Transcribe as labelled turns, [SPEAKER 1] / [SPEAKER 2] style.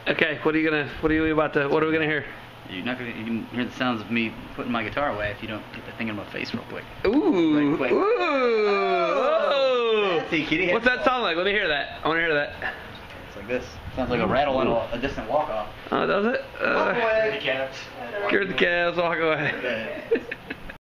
[SPEAKER 1] Okay, what are you about to, what are we gonna hear?
[SPEAKER 2] You're not gonna even hear the sounds of me putting my guitar away if you don't get the thing in my face real quick.
[SPEAKER 1] Ooh,
[SPEAKER 2] Right quick.
[SPEAKER 1] ooh, oh.
[SPEAKER 2] Fancy kitty.
[SPEAKER 1] What's that sound like? Let me hear that. I want to hear that.
[SPEAKER 2] It's like this. Sounds like a rattle and a distant walk off.
[SPEAKER 1] Oh, does it?
[SPEAKER 2] Walk away.
[SPEAKER 1] Scared the cats, walk away.